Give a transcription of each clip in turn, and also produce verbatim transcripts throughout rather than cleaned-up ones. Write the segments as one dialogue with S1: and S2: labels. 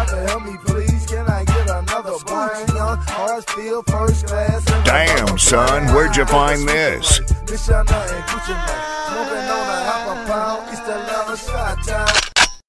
S1: doctor, help me please. Can I get another brain? Young heart still first class.
S2: Damn, son, where'd you find this?
S1: This y'all nothing, Gucci man. Smoking on a half a pound. It's the level shot time.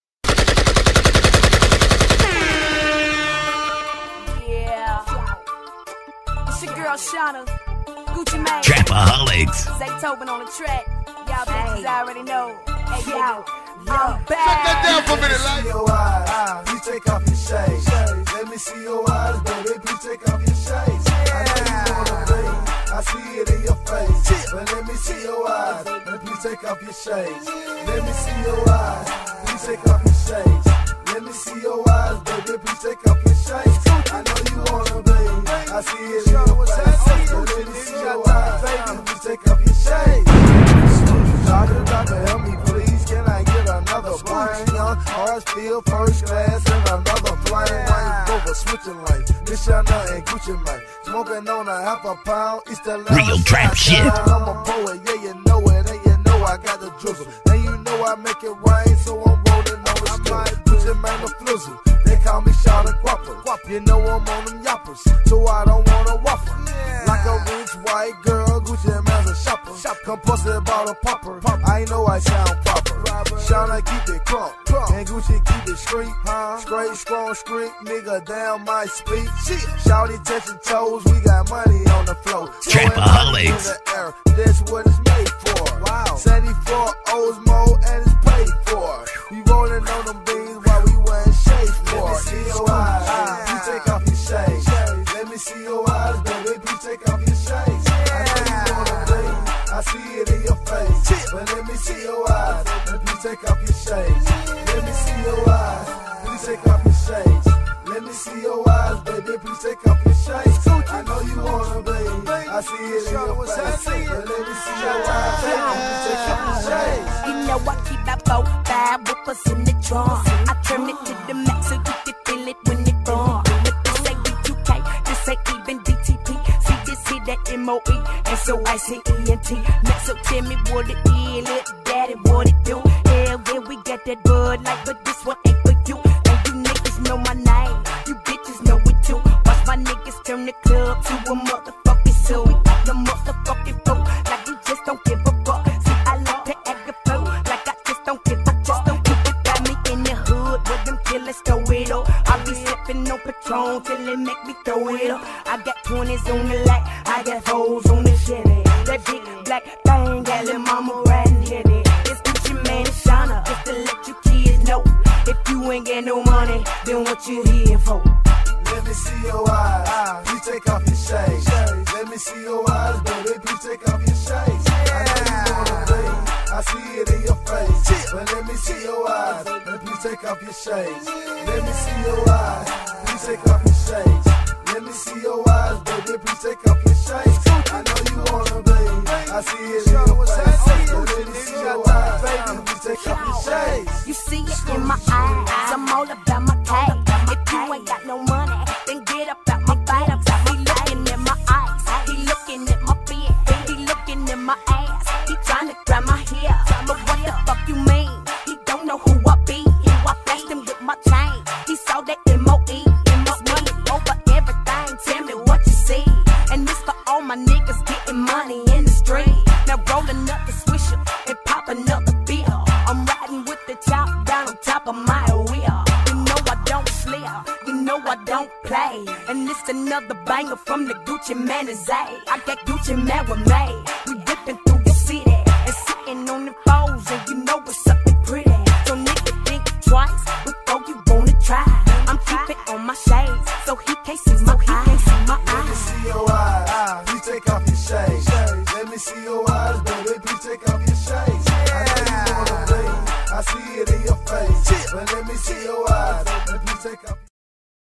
S3: It's your girl Shauna, Gucci Mane,
S4: Trapaholics,
S3: Zaytoven on the track. Y'all bitches already know. Hey, yo,
S1: Yo,
S3: I'm back.
S1: check that down for a minute, like. Your eyes, please take off your shades. Let me see your eyes, baby. Please take off your shades. I know you wanna be. I see it in your face. But let me see your eyes. And please take off your shades. Let me see your eyes. Please take off your shades. Let me see your eyes, baby. Please take off your shades. I know you wanna be. I see it in your face. But let me see your eyes. Baby, please take off your shades. Doctor, doctor, help me please. Can I get another brain? Young heart still first class and another plane. Wayne over switching lanes. This y'all nothing, Gucci Mane. Smoking on a half a pound. It's the
S4: real trap shit.
S1: I'm a poet, yeah you know it, and you know I got the drizzle. And you know I make it rain, so I'm rolling on the strip. Gucci Mane the flizzle. They call me Shot and Guapper. You know I'm on them yappers, so I don't wanna waffle. Like a rich white girl, Gucci Mane's a shopper. Compulsive about a popper. I know I sound proper. Shawna keep it crunk, and Gucci keep it street. Straight, strong, street, nigga down my speed. Shawty touching toes, we got money on the floor.
S4: Trapaholics,
S1: that's what it's made for. Wow. seventy-four Osmo and it's paid for. We rolling on them beans while we wearing shades for. Let me see your eyes, please take off your shades. Let me see your eyes, baby, please take off your shades. I know you wanna be. I see it in your face. But let me see your eyes, and please take off your shades. Let me see your eyes, please take off your shades. Let me see your eyes, baby, please take off your shades. I know you wanna be. I see it in your face. But let me see your eyes, baby, please take off your shades.
S3: You know I keep that bow five whippers in the trunk. I turn it to the max so you can feel it when it run. But this ain't B two K, this ain't even D T P. See, just hit that M O E, and so I say E N T. Now so tell me what it is, little daddy, what it do. Hell yeah, we got that bud light, but this one ain't for you. Now you niggas know my name, you bitches know it too. Watch my niggas turn the club to a motherfucking zoo. We got the motherfucking fool, like we just don't give a fuck. See, I like to act a fool, like I just don't give a fuck. You can find me in the hood with them killers, throw it up. I be sipping on Patron till it make me throw it up. I got twenties on the light, I got foes on the Chevy. That big black thing, got little mama riding heavy. It's Gucci Mane and Shauna, just to let you kids know. If you ain't got no money, then what you here for?
S1: Let me see your eyes, please take off your shades. Let me see your eyes, baby, please take off your shades. I know you wanna be. I see it in your face. But let me see your eyes, and please take off your shades. Let me see your eyes, please take off your shades. Let me see your eyes, baby, please take off your shades. I know you wanna be. I see it in your face. But let me see your eyes, baby, please take off your shades.
S3: You see it in my eyes, I'm all about my cake. If you ain't got no money, then get up out my face. He looking in my eyes, he looking at my beard, he looking in my ass, he trying to grab my hair. But what the fuck you mean? He don't know who I be. I flashed him with my chain, he saw that M O E. It's money over everything, tell me what you see. And this for all my niggas getting money in the street. Now rolling up the swisher and pop another beer. I'm riding with the top down on top of my wheel. You know I don't slip, you know I don't play. And this another banger from the Gucci Mane and Zay. I got Gucci Mane with me. We dipping through the city and sitting on the foes, and you know it's something pretty. So nigga think twice before you wanna try. I'm keeping on my shades so he can't see my eyes.
S1: Let me see your eyes, please take off your shades. Let me see your eyes, baby, please take off your shades. I know you wanna be. I see it in your face. But let me see your eyes, and please take off your shades.